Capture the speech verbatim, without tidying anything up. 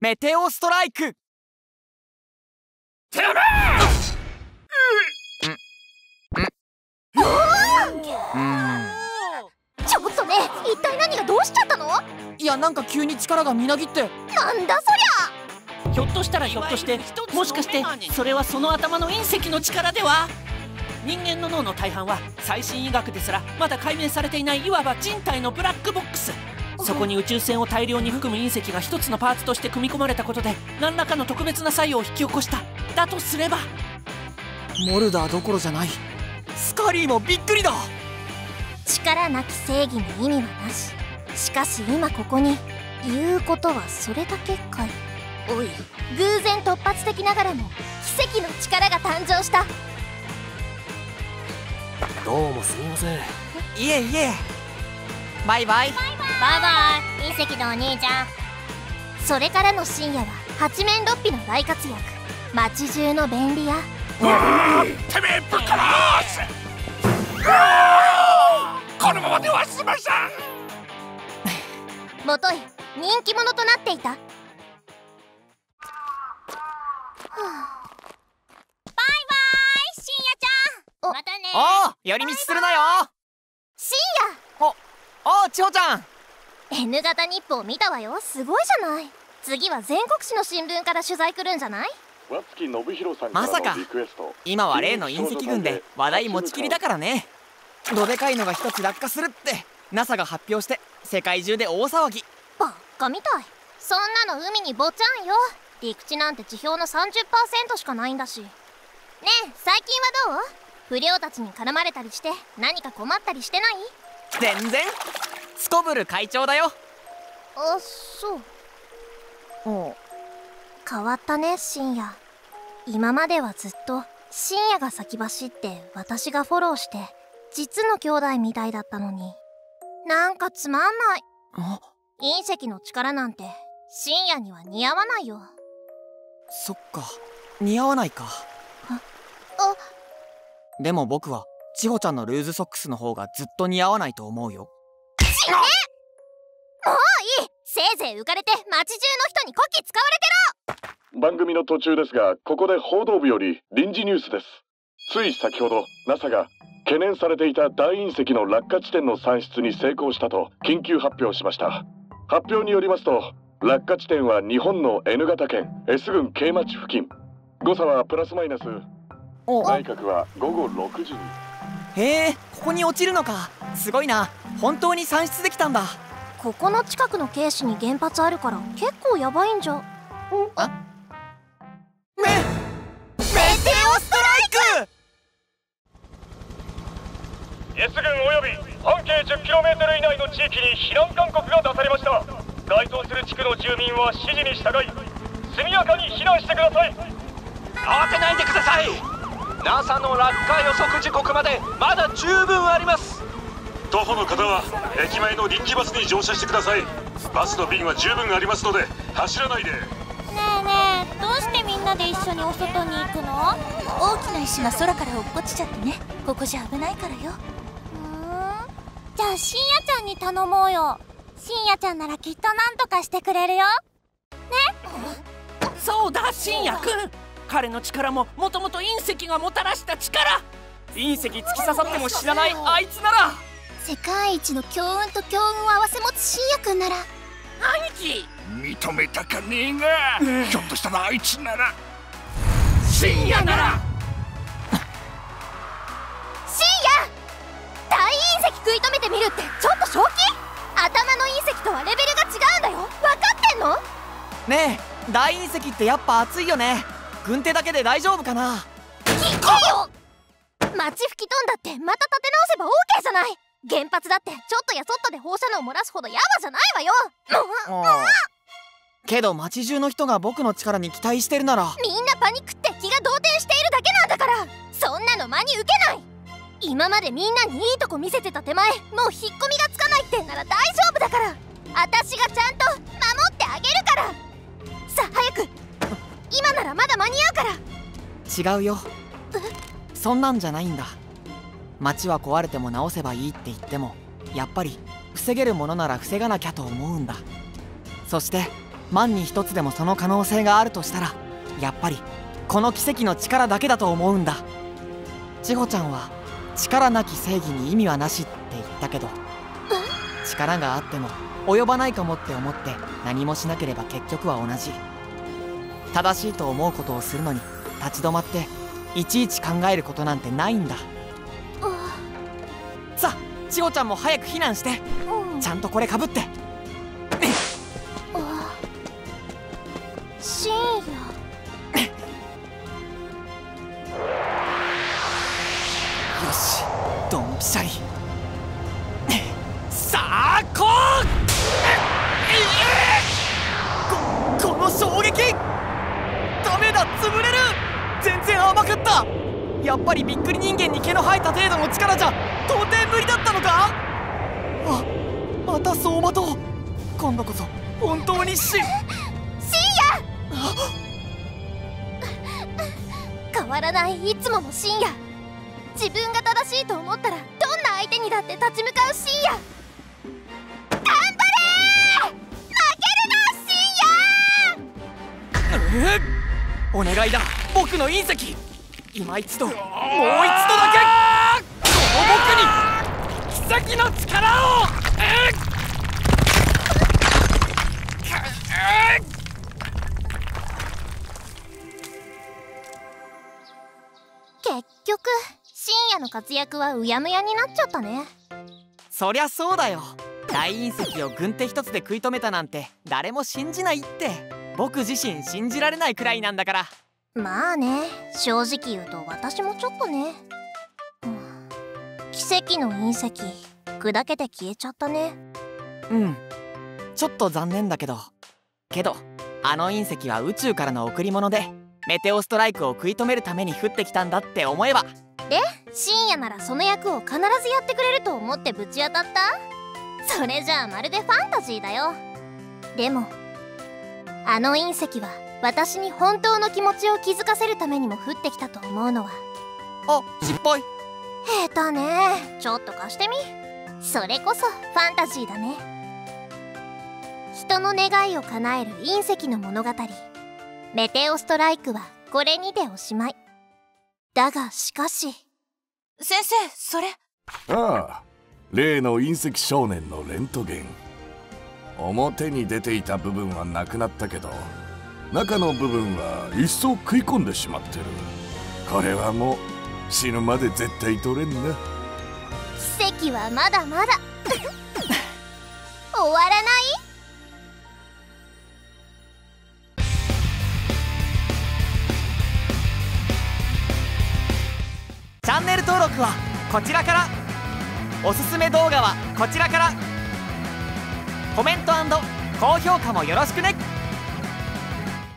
メテオストライク。 てめえ！ちょっとね、一体何がどうしちゃったの？ いや、なんか急に力がみなぎって。 なんだそりゃ。 ひょっとしたらひょっとしてもしかしてそれはその頭の隕石の力では？人間の脳の大半は最新医学ですらまだ解明されていないいわば人体のブラックボックス。そこに宇宙船を大量に含む隕石が一つのパーツとして組み込まれたことで何らかの特別な作用を引き起こした。だとすればモルダーどころじゃない。スカリーもびっくりだ。 力なき正義の意味はなし。しかし今ここに言うことはそれだけかい。おい、偶然突発的ながらも奇跡の力が誕生した。 どうもすみません。 いえいえ。バイバイ。 バイバイ隕石のお兄ちゃん。それからの深夜は八面六臂の大活躍。街中の便利屋。 てめえぶっ殺す！このままでは済まさん。 もとい人気者となっていた。バイバイ深夜ちゃん。またね。 おお、寄り道するなよ。 深夜。おお、千穂ちゃん。 N 型日報見たわよ。すごいじゃない。次は全国紙の新聞から取材来るんじゃない？ まさか今は例の隕石群で話題持ちきりだからね。どでかいのが一つ落下するって ナサ が発表して世界中で大騒ぎ。 ばっかみたい。そんなの海にぼちゃんよ。陸地なんて地表の さんじゅっパーセント しかないんだし。ねえ、最近はどう？不良たちに絡まれたりして何か困ったりしてない？ 全然。すこぶる会長だよ。 あ、そう。 おう。 変わったね深夜。今まではずっと深夜が先走って私がフォローして実の兄弟みたいだったのに、なんかつまんない。隕石の力なんて深夜には似合わないよ。 そっか、似合わないか。 あでも僕は千穂ちゃんのルーズソックスの方がずっと似合わないと思うよ。 ちね！もういい。せいぜい浮かれて街中の人にこき使われてろ。 番組の途中ですが、ここで報道部より臨時ニュースです。つい先ほど ナサ が懸念されていた大隕石の落下地点の算出に成功したと緊急発表しました。発表によりますと、落下地点は日本の N 型県 S 郡慶町付近。誤差はプラスマイナス。内閣はごごろくじに。 へえ、ここに落ちるのか。すごいな。本当に算出できたんだ。 ここの近くのケーシに原発あるから結構やばいんじゃ。 あメメテオストライク。 S 郡および半径 じゅっキロメートル 以内の地域に避難勧告が出されました。該当する地区の住民は指示に従い速やかに避難してください。 慌てないでください。 ナサ の落下予測時刻までまだ十分あります。 徒歩の方は駅前の臨時バスに乗車してください。バスの便は十分ありますので走らないで。 ねえねえ、どうしてみんなで一緒にお外に行くの？大きな石が空から落っこちちゃってね。ここじゃ危ないからよ。ふーん、じゃあ深夜ちゃんに頼もうよ。深夜ちゃんならきっと何とかしてくれるよね。 そうだ深夜くん。彼の力ももともと隕石がもたらした力。隕石突き刺さっても知らないあいつなら。 世界一の強運と強運を合わせ持つ深夜くんなら。 兄貴認めたかねえが、ひょっとしたらあいつなら深夜なら。 深夜、大隕石食い止めてみるってちょっと正気？頭の隕石とはレベルが違うんだよ。分かってんの？ ねえ、大隕石ってやっぱ熱いよね。軍手だけで大丈夫かな。 聞けよ。街吹き飛んだってまた立て直せば オーケー じゃない。原発だってちょっとやそっとで放射能を漏らすほどヤバじゃないわよ。 けど街中の人が僕の力に期待してるなら。 みんなパニックって気が動転しているだけなんだから。そんなの真に受けない。今までみんなにいいとこ見せてた手前、もう引っ込みがつかないってんなら大丈夫だから。私がちゃんと守ってあげるから。さあ早く。今ならまだ間に合うから。 違うよ。そんなんじゃないんだ。街は壊れても直せばいいって言っても、やっぱり防げるものなら防がなきゃと思うんだ。そして万に一つでもその可能性があるとしたら、やっぱりこの奇跡の力だけだと思うんだ。千穂ちゃんは力なき正義に意味はなしって言ったけど、力があっても及ばないかもって思って何もしなければ結局は同じ。正しいと思うことをするのに立ち止まっていちいち考えることなんてないんだ。さあ千穂ちゃんも早く避難して、うん、ちゃんとこれかぶって。 深夜よし、ドンピシャリ。さあこうここの衝撃、ダメだ、潰れる。全然甘かった。やっぱりびっくり人間に毛の生えた程度の力じゃ到底無理だったのか。あ、また走馬灯。今度こそ本当にし深夜変わらないいつもの深夜。自分が正しいと思ったらどんな相手にだって立ち向かう深夜。頑張れー、負けるな深夜。 うっ、お願いだ、僕の隕石。今一度、もう一度だけこの僕に奇跡の力を。 結局深夜の活躍はうやむやになっちゃったね。 そりゃそうだよ。大隕石を軍手一つで食い止めたなんて誰も信じないって。僕自身信じられないくらいなんだから。 まあね、正直言うと私もちょっとね、うん、奇跡の隕石砕けて消えちゃったね。 うん、ちょっと残念だけどけどあの隕石は宇宙からの贈り物でメテオストライクを食い止めるために降ってきたんだって思えば。 で、深夜ならその役を必ずやってくれると思ってぶち当たった？それじゃあまるでファンタジーだよ。でもあの隕石は私に本当の気持ちを気づかせるためにも降ってきたと思うのは。 あ、失敗。 下手ね。ちょっと貸してみ。それこそファンタジーだね。人の願いを叶える隕石の物語、メテオストライクはこれにておしまい。だがしかし。 先生、それ。 ああ、例の隕石少年のレントゲン。表に出ていた部分はなくなったけど、中の部分は一層食い込んでしまってる。これはもう死ぬまで絶対取れんな。 奇跡はまだまだ終わらない。 チャンネル登録はこちらから。おすすめ動画はこちらから。コメント&高評価もよろしくね。